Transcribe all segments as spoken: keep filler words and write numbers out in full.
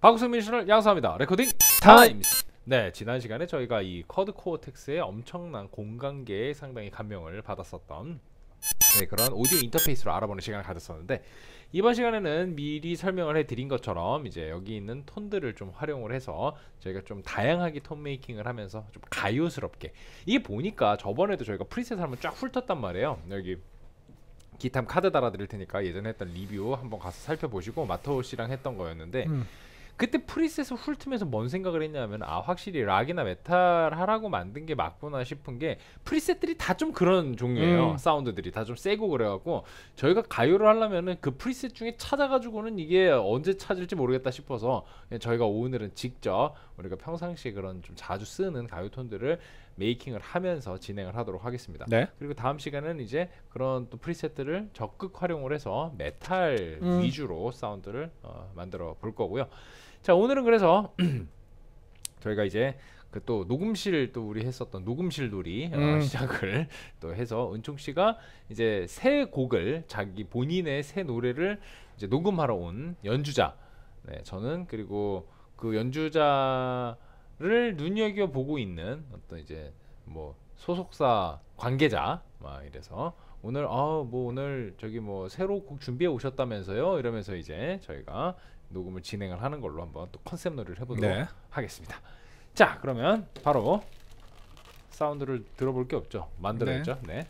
박승민 씨를 양수합니다. 레코딩 타임! 타임입니다. 네, 지난 시간에 저희가 이 쿼드 코어텍스의 엄청난 공간계에 상당히 감명을 받았었던 네, 그런 오디오 인터페이스로 알아보는 시간을 가졌었는데, 이번 시간에는 미리 설명을 해드린 것처럼 이제 여기 있는 톤들을 좀 활용을 해서 저희가 좀 다양하게 톤 메이킹을 하면서 좀 가요스럽게, 이게 보니까 저번에도 저희가 프리셋 한번 쫙 훑었단 말이에요. 여기 기탐 카드 달아드릴 테니까 예전에 했던 리뷰 한번 가서 살펴보시고, 마토 씨랑 했던 거였는데 음. 그때 프리셋을 훑으면서 뭔 생각을 했냐면, 아 확실히 락이나 메탈 하라고 만든 게 맞구나 싶은 게, 프리셋들이 다 좀 그런 종류예요. 음. 사운드들이 다 좀 세고 그래갖고 저희가 가요를 하려면은 그 프리셋 중에 찾아가지고는 이게 언제 찾을지 모르겠다 싶어서 저희가 오늘은 직접 우리가 평상시에 그런 좀 자주 쓰는 가요 톤들을 메이킹을 하면서 진행을 하도록 하겠습니다. 네. 그리고 다음 시간은 이제 그런 또 프리셋들을 적극 활용을 해서 메탈 음. 위주로 사운드를 어, 만들어 볼 거고요. 자, 오늘은 그래서 저희가 이제 그 또 녹음실, 또 우리 했었던 녹음실 놀이 음. 어, 시작을 또 해서 은총 씨가 이제 새 곡을, 자기 본인의 새 노래를 이제 녹음하러 온 연주자. 네, 저는 그리고 그 연주자를 눈여겨 보고 있는 어떤 이제 뭐 소속사 관계자 막 이래서 오늘 아 뭐 오늘 저기 뭐 새로 곡 준비해 오셨다면서요, 이러면서 이제 저희가 녹음을 진행을 하는 걸로 한번 또 컨셉 놀이를 해보도록 네. 하겠습니다. 자, 그러면 바로 사운드를 들어볼 게 없죠. 만들어야죠. 네.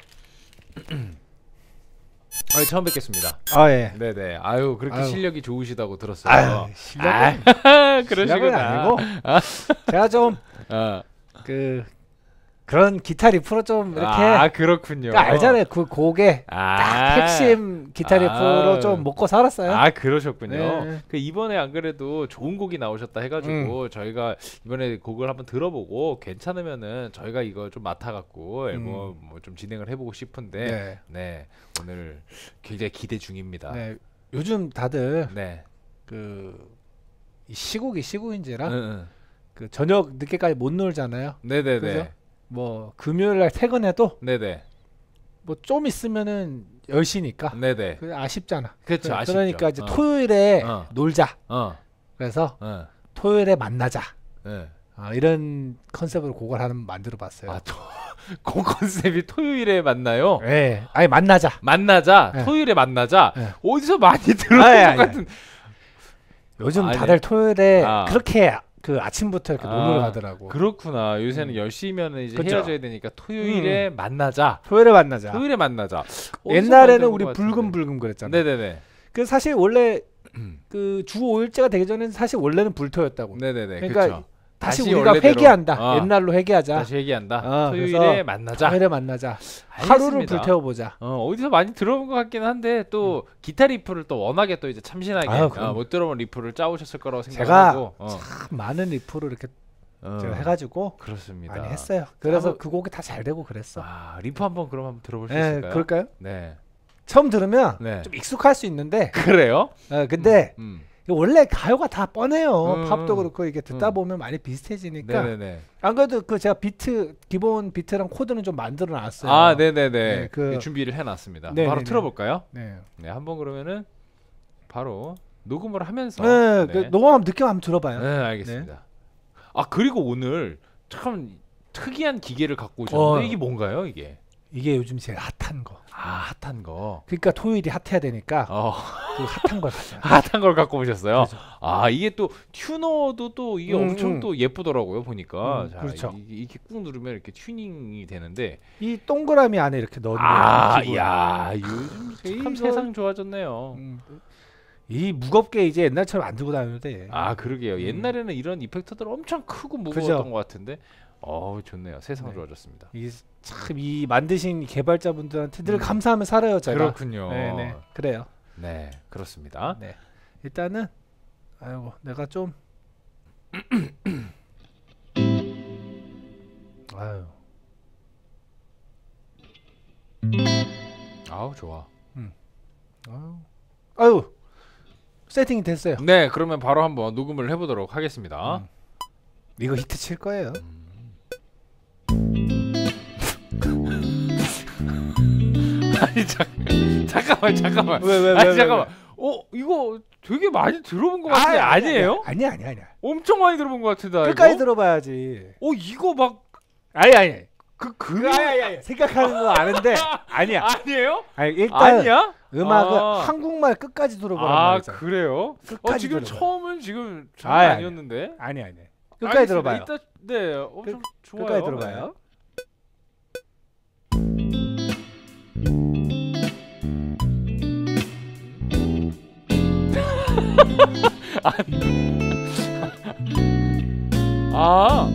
아, 처음 뵙겠습니다. 아 예. 네네. 아유, 그렇게 아유. 실력이 좋으시다고 들었어요. 아유, 실력은 아, 실력은 그러시구나. 아니고 제가 좀 아, 그 그런 기타 리프로 좀 이렇게 아, 그렇군요. 그러니까 알잖아요. 그 곡의 아, 딱 핵심 기타 리프로 아. 좀 먹고 살았어요. 아, 그러셨군요. 네. 그 이번에 안 그래도 좋은 곡이 나오셨다 해가지고 음. 저희가 이번에 곡을 한번 들어보고 괜찮으면은 저희가 이거 좀 맡아갖고 앨범 음. 뭐 좀 진행을 해보고 싶은데, 네. 네, 오늘 굉장히 기대 중입니다. 네. 요즘 다들 네. 그 이 시국이 시국인지라 응, 응. 그 저녁 늦게까지 못 놀잖아요. 네네네. 그죠? 뭐 금요일 날 퇴근해도 네네. 뭐 좀 있으면은 열 시니까 네네. 그 아쉽잖아. 그렇죠. 그- 아쉽죠. 그러니까 이제 어. 토요일에 어. 놀자. 어. 그래서 어. 토요일에 만나자. 네. 어, 이런 컨셉으로 곡을 하나 만들어봤어요. 아, 또 그 컨셉이 토요일에 만나요? 예, 아니 만나자. 만나자. 네. 토요일에 만나자. 네. 어디서 많이 들은 아니, 것 아니, 같은. 요즘 아니. 다들 토요일에 아. 그렇게 그 아침부터 이렇게 아, 놀러 가더라고. 그렇구나. 요새는 음. 열 시면은 이제 그쵸. 헤어져야 되니까 토요일에 만나자. 토요일에 만나자. 토요일에 만나자. 어디서 많이 옛날에는 들은 우리 것 같은데. 불금불금 그랬잖아. 네네네. 그 사실 원래 그 주 오 일째가 되기 전에는 사실 원래는 불토였다고. 네네네. 그러니까 그쵸. 다시, 다시 우리가 원래대로. 회귀한다. 어. 옛날로 회귀하자. 다시 얘기한다. 어, 토요일에 그래서 만나자. 토요일에 만나자. 하루를 알겠습니다. 불태워보자. 어, 어디서 많이 들어본 것 같긴 한데, 또 기타 리프를 또 워낙에 또 이제 참신하게 아유, 어, 그럼. 못 들어본 리프를 짜오셨을 거라고 제가 생각하고. 어. 참 많은 리프를 이렇게 어. 제가 해가지고 그렇습니다. 많이 했어요. 그래서 한번- 그 곡이 다 잘 되고 그랬어. 아, 리프 한번 그럼 한번 들어볼 수 예, 있을까요? 그럴까요? 네. 처음 들으면 네. 좀 익숙할 수 있는데, 그래요? 어, 근데 음. 이거 원래 가요가 다 뻔해요. 음, 팝도 그렇고 이게 듣다 음. 보면 많이 비슷해지니까. 네네네. 안 그래도 그 제가 비트 기본 비트랑 코드는 좀 만들어 놨어요. 아, 네네네. 네, 그- 준비를 해놨습니다. 네네네. 바로 틀어볼까요? 네. 네, 한번 그러면은 바로 녹음을 하면서. 네, 네. 그 녹음하면 느낌 한번 들어봐요. 네, 알겠습니다. 아, 그리고 오늘 참 특이한 기계를 갖고 오셨는데, 어. 이게 뭔가요, 이게? 이게 요즘 제일 핫한 거. 아, 핫한 거. 그러니까 토요일이 핫해야 되니까 어, 그 핫한 걸 가져요. 핫한 걸 갖고 오셨어요. 그렇죠. 아, 이게 또 튜너도 또 이게 음, 엄청 음. 또 예쁘더라고요, 보니까. 음, 자, 그렇죠. 이게, 이렇게 꾹 누르면 이렇게 튜닝이 되는데. 이 동그라미 안에 이렇게 넣는 아, 기본. 야, 요즘 참 이거- 세상 좋아졌네요. 음, 이 무겁게 이제 옛날처럼 안 들고 다녀도 돼. 아, 그러게요. 음. 옛날에는 이런 이펙터들 엄청 크고 무거웠던 그죠. 것 같은데, 어우, 좋네요. 세상 네. 좋아졌습니다. 이 참 이 만드신 개발자분들한테 늘 음. 감사하며 살아요, 제가. 그렇군요. 네네. 그래요. 네, 그렇습니다. 네. 일단은 아이고 내가 좀 아유. 아우, 좋아. 아유. 아유. 세팅이 됐어요. 네, 그러면 바로 한번 녹음을 해보도록 하겠습니다. 음. 이거 히트 칠 거예요. 아니, 잠, 잠깐만, 잠깐만. 왜 왜 왜? 아니, 왜, 잠깐만. 어, 이거 되게 많이 들어본 것 같은데 아, 아니에요? 아니야 아니야 아니야. 엄청 많이 들어본 것 같은데. 끝까지 이거? 들어봐야지. 어 이거 막 아니 아니. 그 그 그 아니 아니 생각하는 거 아는데 아니야. 아니에요? 아니 일단 아니야? 음악을 아. 한국말 끝까지 들어보란 아 말이죠. 그래요? 어 끝까지 지금 들어봐요. 처음은 지금 장난 아니, 아니. 아니었는데. 아니 아니. 끝까지 알겠습니다. 들어봐요. 이따, 네, 엄청 좋아요. 끝까지 들어봐요. 아,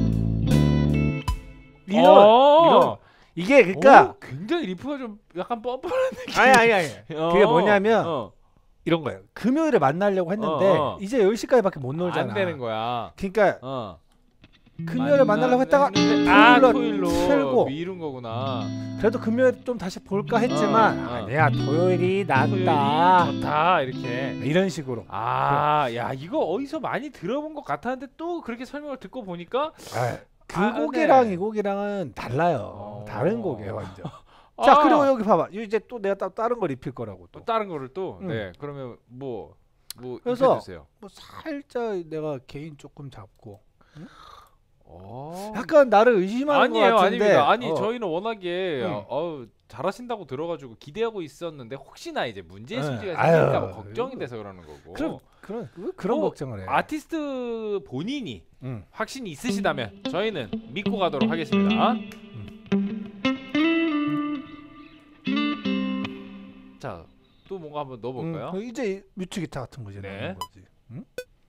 이런 어. 이런 이게 그러니까 오, 굉장히 리프가 좀 약간 뻔뻔한 느낌. 아니 아니 아니. 어, 그게 뭐냐면 어, 이런 거예요. 금요일에 만나려고 했는데 어, 어. 이제 열 시까지밖에 못 놀잖아. 안 되는 거야. 그러니까 어. 금요일에 만나려고 했다가 했는데, 아 토요일로 토요일로 틀고. 미룬 거구나. 그래도 금요일 좀 다시 볼까 했지만 어, 어. 아니야 토요일이 낫다. 토요일이 좋다 이렇게. 이런 식으로. 아, 야 이거 어디서 많이 들어본 것 같았는데 또 그렇게 설명을 듣고 보니까 아, 그 아, 곡이랑 네. 이 곡이랑은 달라요. 어. 다른 곡이에요 완전. 자 아, 그리고 여기 봐봐. 이제 또 내가 따, 다른 걸 입힐 거라고 또 또. 다른 거를 또 응. 네 그러면 뭐뭐 뭐 그래서 입혀주세요. 뭐 살짝 내가 개인 조금 잡고. 어. 약간 나를 의심하는 아니에요, 것 같은데. 아닙니다. 아니 어. 저희는 워낙에 응. 어, 어우, 잘하신다고 들어가지고 기대하고 있었는데 혹시나 이제 문제의 네. 소지가 아유, 생길까 봐 걱정이 돼서 그러는 거고. 그럼 그런 왜 그런 어, 걱정을 해. 아티스트 본인이 응. 확신이 있으시다면 저희는 믿고 가도록 하겠습니다. 자, 또 뭔가 한번 넣어볼까요? 음, 이제 뮤트 기타 같은 거지. 네. 넣는 거지. 응?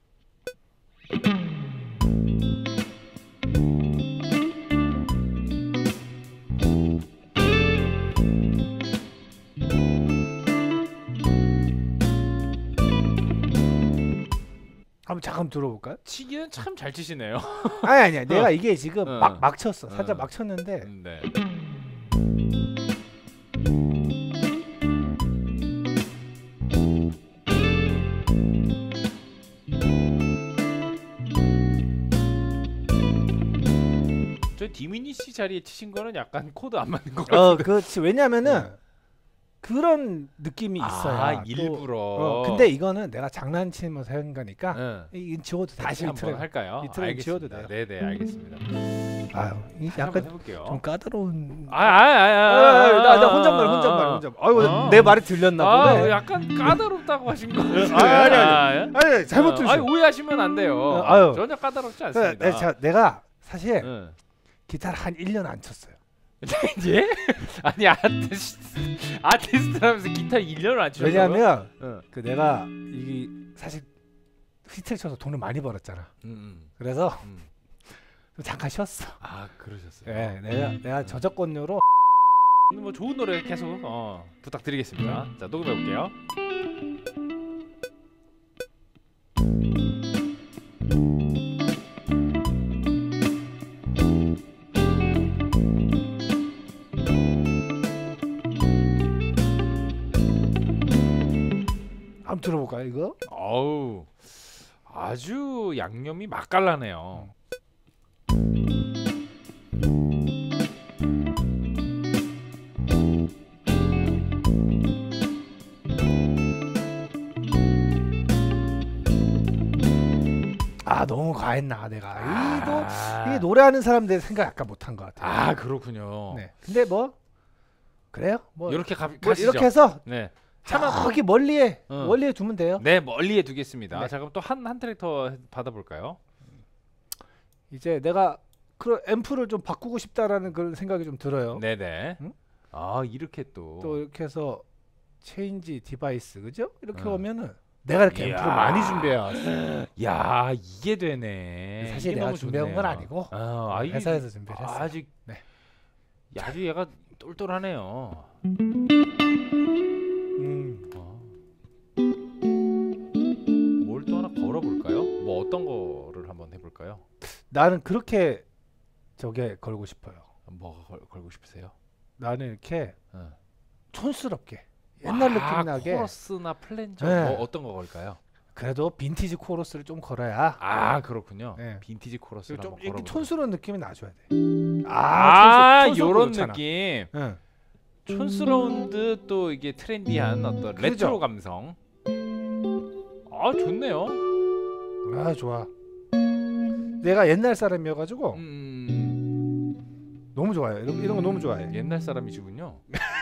한번 잠깐 들어볼까요? 치기는 참 잘 치시네요. 아니 아니야. 내가 이게 지금 어. 막 막 쳤어. 살짝 어. 막 쳤는데 음, 네. 저 디미니시 자리에 치신 거는 약간 코드 안 맞는 것 같아요. 어 그렇지. 왜냐면은 그런 느낌이 있어요. 아, 또, 일부러. 어, 근데 이거는 내가 장난치면서 한 거니까 응. 이건 지워도 돼. 다시 이 한번 트랙. 할까요? 이 트랙 지워도 알겠습니다. 돼요. 네네 알겠습니다. 아유, 이 다시 한번 약간 해볼게요. 좀 까다로운. 아아아아 나나 혼잣말 혼잣말 혼잣말. 아이고 어. 내 말이 들렸나 아, 보네. 약간 까다롭다고 하신 거 같아요. 아니, 아니, 아니, 아니 잘못 어, 들으셨어. 아니 오해하시면 안 돼요. 어, 아유. 전혀 까다롭지 네, 않습니다. 네, 자, 내가 사실 응. 기타를 한 일 년 안 쳤어요. 예? 아니 아티스트 아티스트라면서 기타 일 년을 안 치셨어요? 왜냐하면 응. 그 내가 이게 사실 휘트를 쳐서 돈을 많이 벌었잖아. 음, 그래서 음. 좀 잠깐 쉬었어. 아 그러셨어요. 예, 내가 내가 저작권료로 뭐 좋은 노래 계속 어, 부탁드리겠습니다. 자 녹음해 볼게요. 한번 들어볼까요 이거? 어우 아주 양념이 맛깔나네요. 아 너무 과했나 내가. 아, 이도 이게 노래하는 사람들 생각 약간 못한 것 같아요. 아 그렇군요. 네. 근데 뭐 그래요? 뭐, 이렇게 가, 뭐 가시죠. 이렇게 해서 네. 저기 멀리에 응. 멀리에 두면 돼요. 네 멀리에 두겠습니다. 네. 자 그럼 또 한 한 트랙 더 받아볼까요? 이제 내가 그 앰프를 좀 바꾸고 싶다라는 그런 생각이 좀 들어요. 네네. 응? 아 이렇게 또. 또 이렇게 해서 체인지 디바이스 그죠? 이렇게 응. 오면은 내가 이렇게 이야. 앰프를 많이 준비해 왔어. 야 이게 되네. 사실 이게 내가 너무 준비한 좋네요. 건 아니고 아, 아, 이게 회사에서 준비를 했어. 아주 네. 아주 얘가 똘똘하네요. 음. 어. 뭘 또 하나 걸어볼까요? 뭐 어떤 거를 한번 해볼까요? 나는 그렇게 저게 걸고 싶어요. 뭐 걸, 걸고 싶으세요? 나는 이렇게 어. 촌스럽게 옛날 와, 느낌 나게 코러스나 플랜저 네. 뭐 어떤 거 걸까요? 그래도 빈티지 코러스를 좀 걸어야 아 그렇구나. 네. 빈티지 코러스를 좀 한번 이렇게 걸어보도록. 촌스러운 느낌이 나줘야 돼. 아, 촌스- 촌스럽고 요런 좋잖아. 느낌. 응. 촌스러운 듯 또 이게 트렌디한 어떤 그죠? 레트로 감성. 아 좋네요. 아 좋아. 내가 옛날 사람이어가지고 음, 너무 좋아요. 이런, 이런 거 너무 좋아해. 옛날 사람이시군요.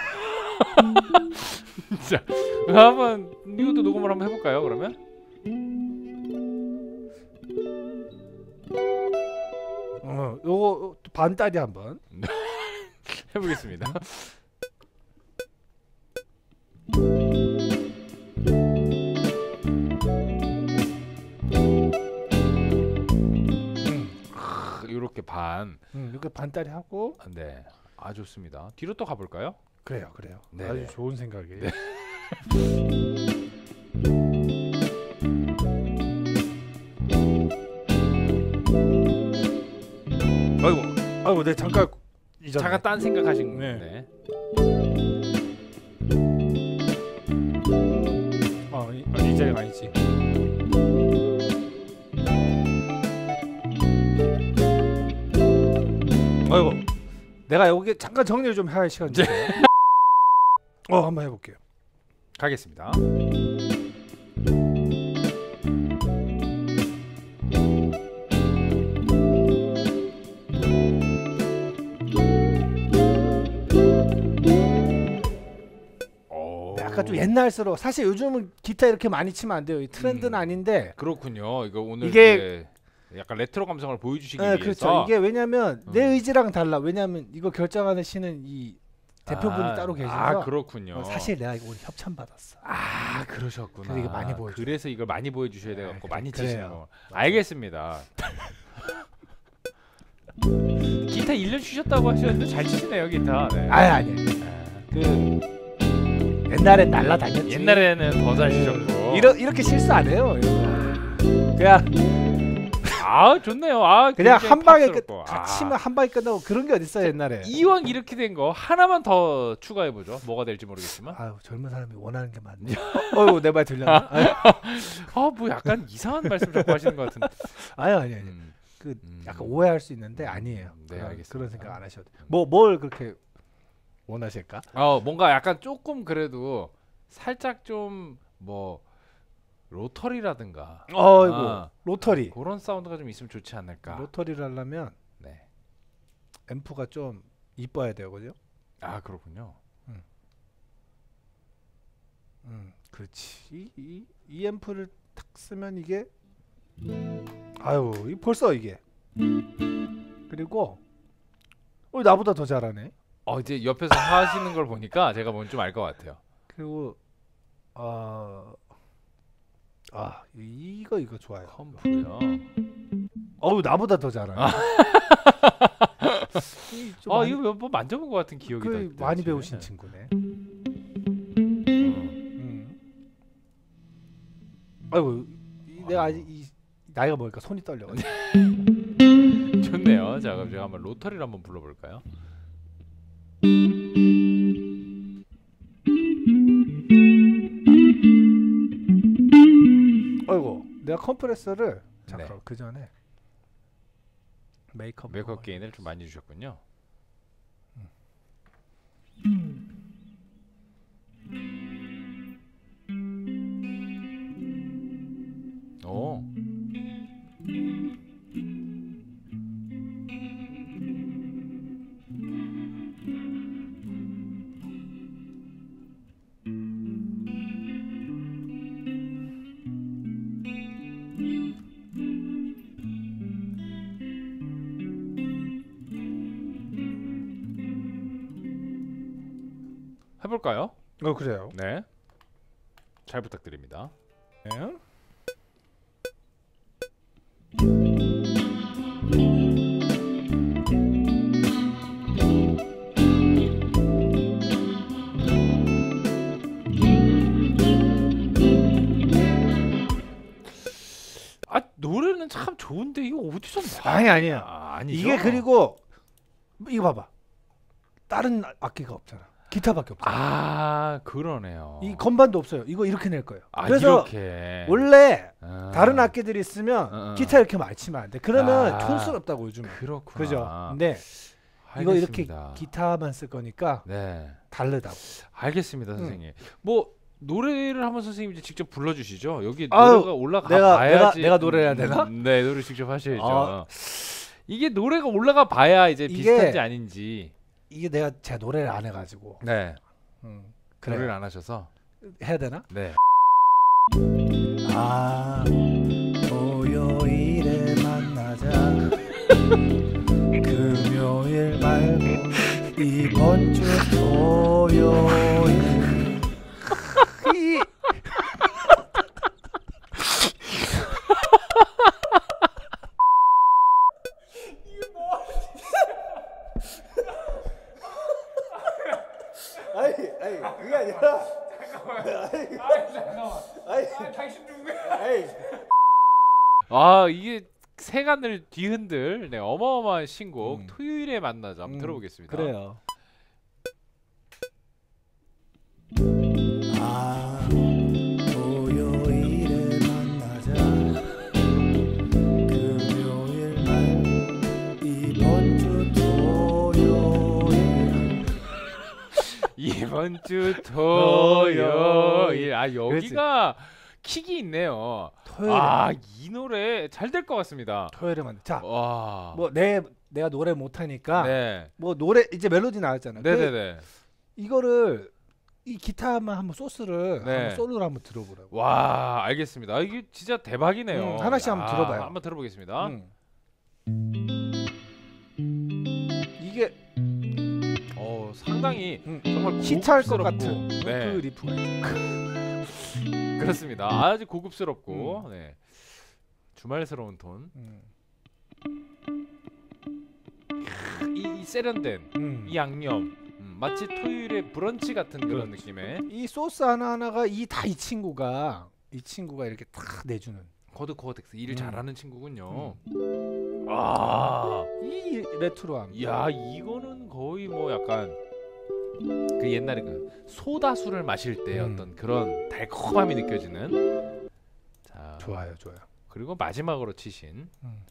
자, 한번 이것도 녹음을 한번 해볼까요? 그러면 어, 요거 반따리 한번. 해보겠습니다. 이렇게 반. 음, 이렇게 반따리 하고. 네, 아 좋습니다. 뒤로 또 가볼까요? 그래요, 그래요. 네네. 아주 좋은 생각이에요. 네. 아이고, 아이고, 내 잠깐 잊었네. 잠깐 딴 생각하신 네. 건데. 어, 이, 아, 이 자리가 아니지. 아이고, 내가 여기 잠깐 정리를 좀 할 시간 주세요. 어, 한번 해볼게요. 가겠습니다. 오. 약간 좀 옛날스러워. 사실 요즘은 기타 이렇게 많이 치면 안 돼요. 이 트렌드는 음. 아닌데. 그렇군요. 이거 오늘 이게- 이제 약간 레트로 감성을 보여주시기 네, 위해서. 그렇죠. 이게 왜냐면 내 음. 의지랑 달라. 왜냐면 이거 결정하시는 이 대표분이 아, 따로 계셔서. 아 그렇군요. 어, 사실 내가 이거 오늘 협찬 받았어. 아 그러셨구나. 그래서 이게 많이 보여줘요. 그래서 이걸 많이 보여주셔야 네, 돼갖고 그래, 많이 그래요. 치시는 거. 알겠습니다. 기타 일 년 쉬셨다고 하셨는데 잘 치시네요 기타. 네. 아니 아니. 그 옛날엔 날라다녔지. 옛날에는 더 잘 치셨고. 이러, 이렇게 실수 안 해요. 이거. 그냥 아 좋네요. 아 그냥 굉장히 한 방에 끝. 팝스럽고. 다 아. 치면 한 방에 끝나고 그런 게 어딨어 옛날에. 이왕 이렇게 된 거 하나만 더 추가해 보죠. 뭐가 될지 모르겠지만. 아유 젊은 사람이 원하는 게 많네. 어, 어유 내 말 들렸나? 아유, 아 뭐 약간 이상한 말씀 자꾸 하시는 것 같은데. 아유 아니 아니. 음, 그 음. 약간 오해할 수 있는데 아니에요. 네, 그런, 알겠습니다. 그런 생각 안 하셔도 돼요. 뭐뭘 그렇게 원하실까? 어 뭔가 약간 조금 그래도 살짝 좀 뭐 로터리라든가. 어이고 아, 로터리. 그런 사운드가 좀 있으면 좋지 않을까. 로터리를 하려면 네. 앰프가 좀 이뻐야 돼요, 그죠? 아 그렇군요. 음, 그렇지. 이, 이, 이 앰프를 탁 쓰면 이게 아유, 이 벌써 이게 그리고 어 나보다 더 잘하네. 어 이제 옆에서 하시는 걸 보니까 제가 뭔지 좀 알 것 같아요. 그리고 어, 아 이거 이거 좋아요. 컴프요. 어우 나보다 더 잘하네. 이 좀 아 많이, 이거 뭐 만져본 것 같은 기억이 그 나는데, 많이 지금. 배우신 친구네. 음. 음. 아이고 이, 내가 아직 이 나이가 먹으니까 손이 떨려. 좋네요. 자 그럼 제가 한번 로터리를 한번 불러볼까요? 아이고 내가 컴프레서를 잠깐 네. 그 전에 메이크업 메이크업 게인을 좀 많이 주셨군요. 오. 해볼까요? 어 그래요. 네. 잘 부탁드립니다. 네. 아 노래는 참 좋은데 이거 어디서 나? 아니 아니야. 아, 아니죠. 이게 그리고 이거 봐봐. 다른 악기가 없잖아. 기타밖에 없잖아. 아 그러네요. 이 건반도 없어요. 이거 이렇게 낼 거예요. 아, 그래서 이렇게. 원래 아, 다른 악기들이 있으면 어, 어. 기타 이렇게 많이 치면 안 돼. 그러면 아. 촌스럽다고 요즘에. 그렇구나. 그죠? 근데 이거 이렇게 알겠습니다. 기타만 쓸 거니까 네. 다르다고. 알겠습니다, 응. 선생님. 뭐 노래를 한번 선생님이 이제 직접 불러주시죠. 여기 아유, 노래가 올라가 내가- 봐야지. 내가- 내가 노래를 해야 되나? 음, 네, 노래 직접 하셔야죠. 아. 이게 노래가 올라가 봐야 이제 이게- 비슷한지 아닌지. 이게 내가 제가 노래를 안 해가지고. 네, 음, 노래를 그래 안 하셔서. 해야 되나? 네. 아 토요일에 만나자 금요일 말고 이번 주 토요일 이 아니 아니 그게 아니라 아니 당신 누구야? 아니 아 이게 세간을 뒤흔들 네, 어마어마한 신곡 음. 토요일에 만나자 한번 음, 들어보겠습니다. 그래요. 아 토요일에 만나자 금요일 날 이번 주 토요일 이번 주 토요일 아 여기가 킥이 있네요. 토요일에 아 이 노래 잘 될 것 같습니다. 토요일에 만나. 자, 와. 뭐 내 내가 노래 못 하니까 네. 뭐 노래 이제 멜로디 나왔잖아. 네네네. 이거를 이 기타만 한번 소스를 네. 한번 솔로로 한번 들어보라고. 와 알겠습니다. 아, 이게 진짜 대박이네요. 음, 하나씩 한번 야, 들어봐요. 한번 들어보겠습니다. 음. 이게 어 상당히 음, 정말 히트할 것 고급스럽고, 같은 네. 그 리프가 있죠. 그렇습니다. 아주 고급스럽고 음. 네. 주말스러운 톤. 음. 이, 이 세련된 음. 이 양념 음, 마치 토요일의 브런치 같은 그런 그렇지. 느낌의 이 소스 하나 하나가 이 다 이 친구가 이 친구가 이렇게 딱 내주는 코드 코어텍스 일을 음. 잘하는 친구군요. 아, 이 레트로함. 야 이거는 거의 뭐 약간 그 옛날에 그 소다술을 마실 때 음. 어떤 그런 달콤함이 느껴지는. 자 좋아요, 좋아요. 그리고 마지막으로 치신. 음.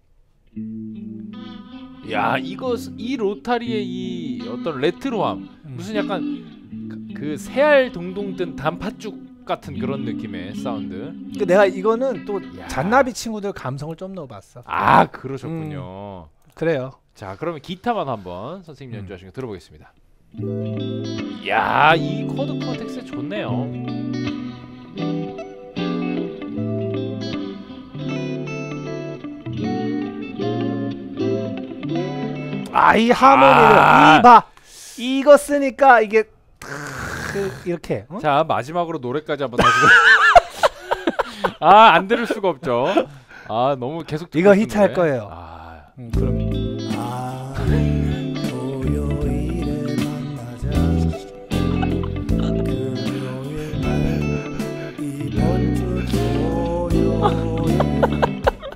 야 이거 이 로타리의 이 어떤 레트로함 음. 무슨 약간 그, 그 새알 동동 뜬 단팥죽 같은 그런 느낌의 사운드. 그 내가 이거는 또 야. 잔나비 친구들 감성을 좀 넣어봤어. 아 그러셨군요. 그래요. 자 그러면 기타만 한번 선생님 음. 연주하신 거 들어보겠습니다. 야 이 코드 코텍스 좋네요. 아 이 하모니를 아. 이 봐. 이거 쓰니까 이게 그 이렇게. 어? 자 마지막으로 노래까지 한번 다시. 아안 들을 수가 없죠. 아 너무 계속 듣고 이거 싶은데. 히트할 거예요. 아 음, 그럼. 아 토요일에 만나자. 금요일 날 이번 주 토요일.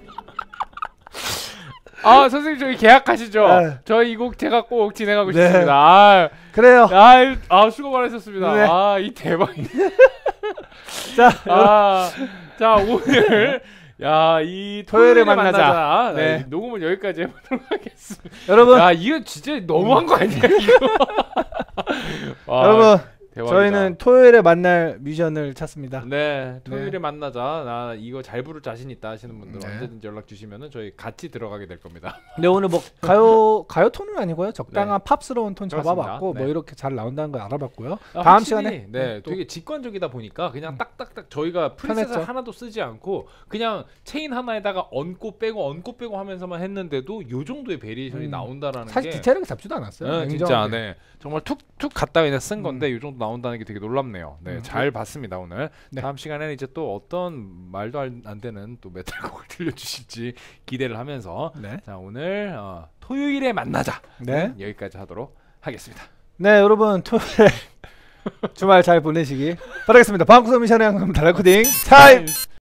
아 선생님 저희 계약하시죠? 아유. 저희 이 곡 제가 꼭 진행하고 네. 싶습니다. 아, 그래요. 아, 아 수고 많으셨습니다. 네. 아 이 대박. 자, 아, 자 오늘 야 이 토요일에 토요일에 만나자. 만나자. 네. 네. 녹음은 여기까지 해보도록 하겠습니다. 여러분, 야 이거 진짜 너무한 거 아니야 이거? 와, 여러분, 대박이다. 저희는 토요일에 만날 뮤지션을 찾습니다. 네 토요일에 네. 만나자. 나 이거 잘 부를 자신 있다 하시는 분들 네. 언제든지 연락 주시면은 저희 같이 들어가게 될 겁니다. 근데 오늘 뭐 가요 가요 톤은 아니고요. 적당한 팝스러운 톤 그렇습니다. 잡아봤고 네. 뭐 이렇게 잘 나온다는 걸 알아봤고요. 아, 다음 확실히, 시간에 네 또 되게 직관적이다 보니까 그냥 음. 딱딱딱 저희가 프리셋을 편했죠. 하나도 쓰지 않고 그냥 체인 하나에다가 얹고 빼고 얹고 빼고 하면서만 했는데도 요 정도의 베리에이션이 음. 나온다라는 사실 게 디테일하게 잡지도 않았어요. 네, 진짜 냉정하게. 네 정말 툭툭 갖다 그냥 쓴 음. 건데 요 정도 나온다는 게 되게 놀랍네요. 네 음. 잘 봤습니다 오늘. 네. 다음 시간에는 이제 또 어떤 말도 안, 안 되는 또 메탈곡을 들려주실지 기대를 하면서 네. 자 오늘 어, 토요일에 만나자 네. 여기까지 하도록 하겠습니다. 네, 여러분 토요일 주말 잘 보내시기 바라겠습니다. 방구석 미션의 항상 달라코딩 타임.